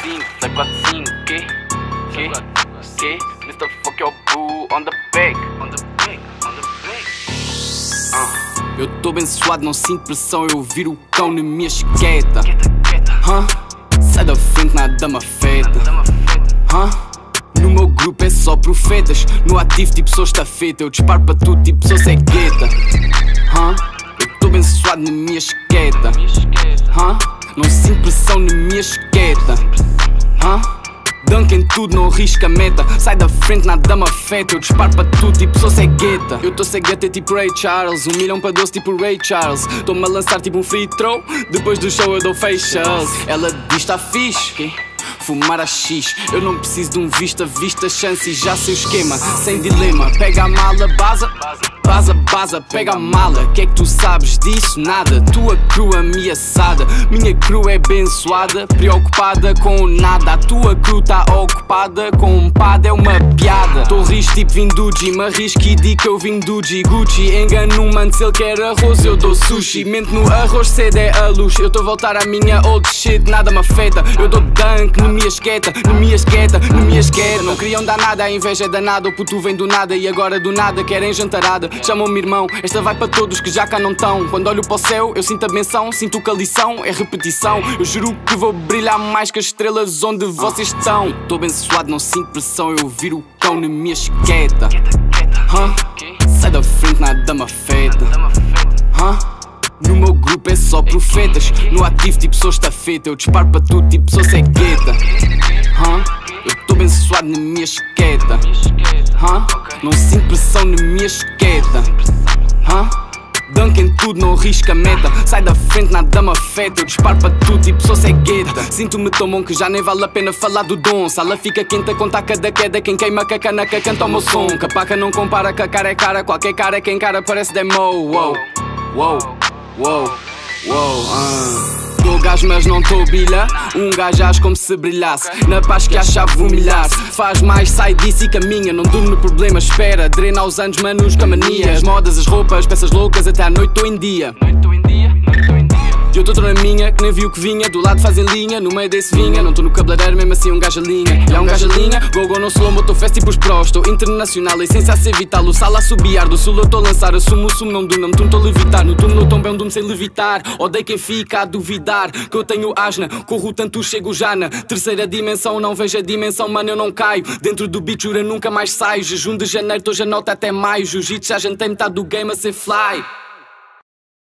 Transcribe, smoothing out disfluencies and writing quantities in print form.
5, 745, que? Mr. Fuck Your Boo on the back. Eu tô bem suado, não sinto pressão. Eu viro o cão na minha chiqueta. Sai da frente, nada me afeta. No meu grupo é só profetas. No ativo tipo sou estafeta. Eu disparo para tudo tipo sou cegueta. Eu tô bem suado na minha chiqueta. Não sinto pressão na minha chiqueta. Dunk em tudo, não arrisca a meta. Sai da frente, nada me afeta. Eu disparo para tudo, tipo sou cegueta. Eu tô cegueta tipo Ray Charles. 1 milhão para 12 tipo Ray Charles. Tô-me a lançar tipo um free throw. Depois do show eu dou facials. Ela diz tá fixe, fumar a X. Eu não preciso de um vista, chance e já sei o esquema. Sem dilema, pega a mala, baza, pega a mala. Que é que tu sabes disso? Nada. Tua crew ameaçada, minha crew é abençoada. Preocupada com nada. A tua crew tá ocupada com um pad, é uma piada. Tô rijo tipo Vinducci, me arrisco e digo que eu vim do Gucci. Engano um mano, se ele quer arroz eu dou sushi. Mente no arroz, cedo é a luz. Eu tô a voltar à minha old shit, nada me afeta. Eu dou dunk na minha esqueta. Não queriam dar nada, a inveja é danada. O puto vem do nada e agora do nada querem jantarada. Chamam-me irmão, esta vai para todos que já cá não estão. Quando olho para o céu eu sinto a benção, sinto que a lição é repetição. Eu juro que vou brilhar mais que as estrelas onde vocês estão. Eu tô abençoado, não sinto pressão. Eu viro o cão na minha chiqueta. Sai da frente, nada me afeta. No meu grupo é só profetas. No ativo tipo sou estafeta. Eu disparo para tudo tipo sou cegueta. Eu tô bem suado na minha chiqueta. Não sinto pressão na minha chiqueta. Dunk em tudo, não arrisca a meta. Sai da frente, nada me afeta. Eu disparo para tudo tipo sou cegueta. Sinto-me tão bom que já nem vale a pena falar do dom. Sala fica quente a contar cada queda. Quem queima com a canaca canta o meu som. Capaca não compara, que a cara é cara. Qualquer cara que encara parece demo. Tô gajo mas não tô bilha. Um gajo age como se brilhasse. Na paz que achava humilhar-se. Faz mais, sai disso e caminha. Não durmo no problema, espera. Drena aos anos, manos com a mania. As modas, as roupas, peças loucas. Até à noite tô em dia. Eu tô na minha, que nem vi o que vinha. Do lado fazem linha, no meio desse vinha. Não tô no cabeleireiro, mesmo assim um gajo alinha. E há um gajo alinha, go não slow, tô fast tipo os prós. Tô internacional, essência a ser vital. O sala a subiar, do sul eu tô a lançar. Assumo o sumo, não duno, me tô a levitar. No túmulo tão bem, um dumo sem levitar. Odeio quem fica a duvidar que eu tenho asna. Corro tanto, chego já na terceira dimensão. Não vejo a dimensão, mano, eu não caio. Dentro do beat, jura, nunca mais saio. Jejum de janeiro, tô já nota até maio. Jiu-jitsu, já jantei metade do game a ser fly.